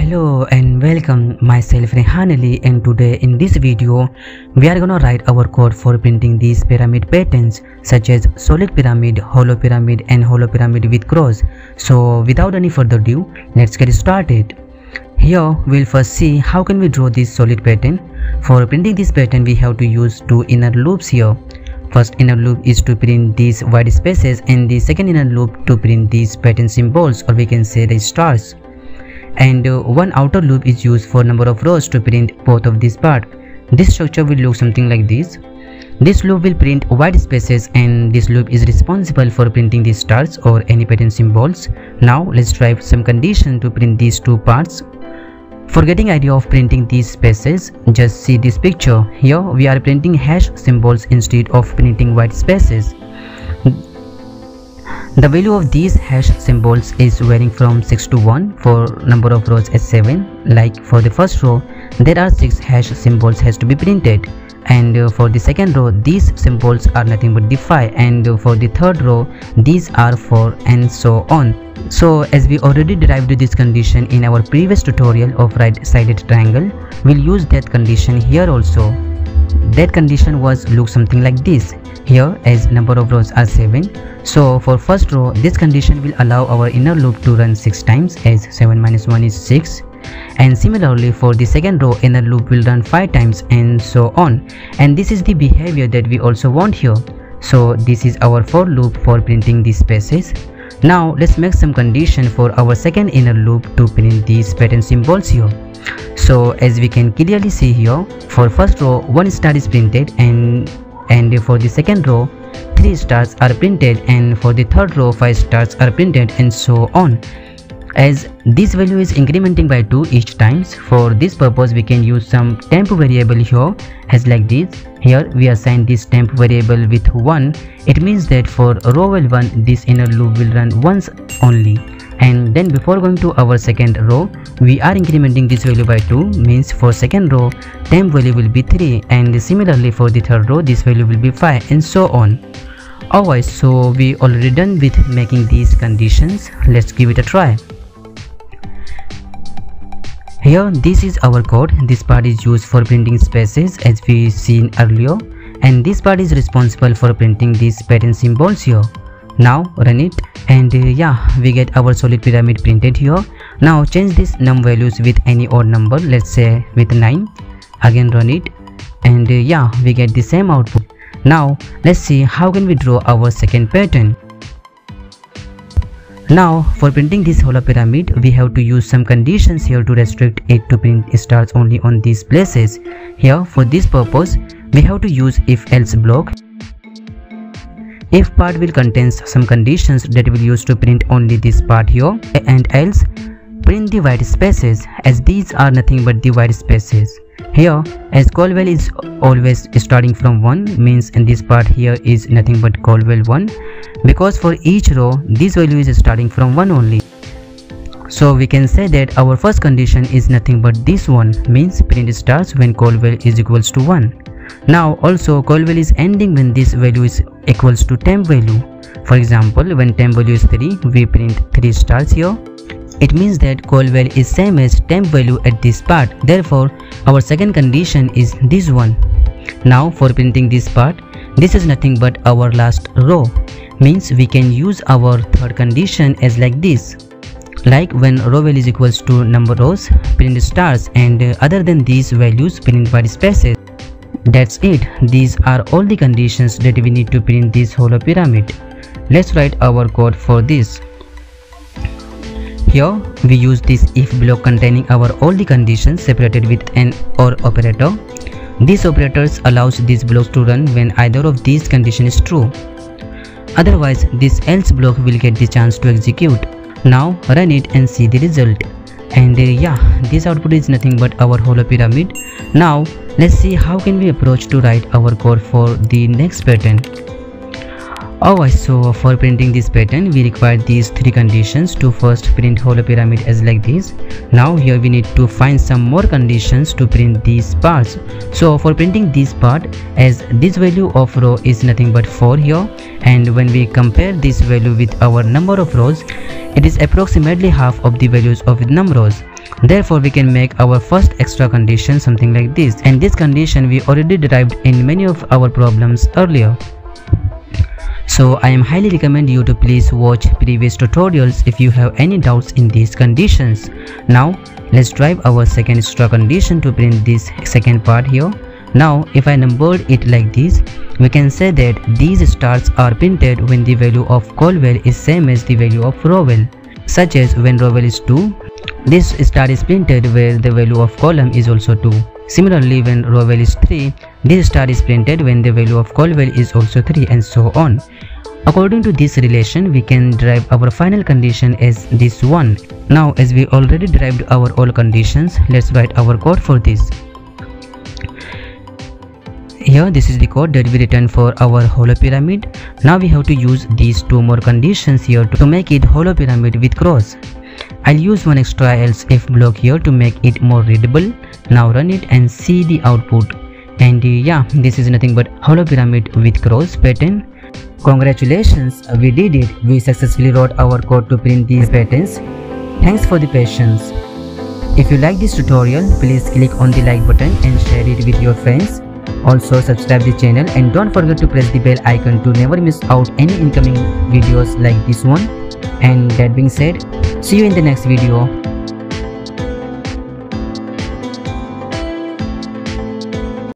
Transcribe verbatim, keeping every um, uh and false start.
Hello and welcome, myself Rehan Ali, and today in this video we are gonna write our code for printing these pyramid patterns such as solid pyramid, hollow pyramid and hollow pyramid with cross. So without any further ado, let's get started. Here we'll first see how can we draw this solid pattern. For printing this pattern we have to use two inner loops here. First inner loop is to print these white spaces and the second inner loop to print these pattern symbols, or we can say the stars. And uh, one outer loop is used for number of rows to print both of these parts. This structure will look something like this. This loop will print white spaces and this loop is responsible for printing these stars or any pattern symbols. Now let's try some condition to print these two parts. For getting idea of printing these spaces, just see this picture. Here we are printing hash symbols instead of printing white spaces. The value of these hash symbols is varying from six to one for number of rows as seven. Like for the first row, there are six hash symbols has to be printed, and uh, for the second row these symbols are nothing but the five, and uh, for the third row these are four, and so on. So as we already derived this condition in our previous tutorial of right-sided triangle, we'll use that condition here also. That condition was look something like this. Here as number of rows are seven, so for first row this condition will allow our inner loop to run six times as seven minus one is six, and similarly for the second row inner loop will run five times, and so on. And this is the behavior that we also want here. So this is our for loop for printing these spaces. Now let's make some condition for our second inner loop to print these pattern symbols here. So as we can clearly see here, for first row one star is printed, and and for the second row three stars are printed, and for the third row five stars are printed, and so on. As this value is incrementing by two each times, for this purpose we can use some temp variable here as like this. Here we assign this temp variable with one. It means that for row one this inner loop will run once only, and then before going to our second row we are incrementing this value by two, means for second row temp value will be three, and similarly for the third row this value will be five, and so on. Alright, so we already done with making these conditions. Let's give it a try. Here this is our code. This part is used for printing spaces as we seen earlier, and this part is responsible for printing these pattern symbols here. Now run it, and uh, yeah, we get our solid pyramid printed here. Now change these num values with any odd number, let's say with nine. Again run it, and uh, yeah, we get the same output. Now let's see how can we draw our second pattern. Now for printing this hollow pyramid we have to use some conditions here to restrict it to print stars only on these places. Here for this purpose we have to use if else block. If part will contain some conditions that will use to print only this part here, and else print the white spaces, as these are nothing but the white spaces. Here as call value is always starting from one, means in this part here is nothing but call value one, because for each row this value is starting from one only. So we can say that our first condition is nothing but this one, means print stars when call value is equals to one. Now also call value is ending when this value is equals to temp value. For example, when temp value is three, we print three stars here. It means that call value is same as temp value at this part. Therefore our second condition is this one. Now for printing this part, this is nothing but our last row, means we can use our third condition as like this. Like when row value is equals to number rows, print stars, and uh, other than these values print white spaces. That's it. These are all the conditions that we need to print this hollow pyramid. Let's write our code for this. Here we use this if block containing our all the conditions separated with an or operator. This operators allows these blocks to run when either of these conditions is true. Otherwise this else block will get the chance to execute. Now run it and see the result. And uh, yeah, this output is nothing but our hollow pyramid. Now let's see how can we approach to write our code for the next pattern. Alright, so for printing this pattern we require these three conditions. To first print hollow pyramid as like this. Now here we need to find some more conditions to print these parts. So for printing this part, as this value of row is nothing but four here, and when we compare this value with our number of rows, it is approximately half of the values of num rows. Therefore, we can make our first extra condition something like this, and this condition we already derived in many of our problems earlier. So I am highly recommend you to please watch previous tutorials if you have any doubts in these conditions. Now let's derive our second extra condition to print this second part here. Now if I numbered it like this, we can say that these stars are printed when the value of Colwell is same as the value of Rowell, such as when Rowell is two, this star is printed where the value of column is also two. Similarly, when Rowell is three, this star is printed when the value of Colwell is also three, and so on. According to this relation, we can derive our final condition as this one. Now as we already derived our all conditions, let's write our code for this. Here this is the code that we written for our hollow pyramid. Now we have to use these two more conditions here to make it hollow pyramid with cross. I'll use one extra else if block here to make it more readable. Now run it and see the output. And uh, yeah, this is nothing but hollow pyramid with cross pattern. Congratulations, we did it. We successfully wrote our code to print these patterns. Thanks for the patience. If you like this tutorial, please click on the like button and share it with your friends. Also subscribe the channel and don't forget to press the bell icon to never miss out any incoming videos like this one. And that being said, see you in the next video.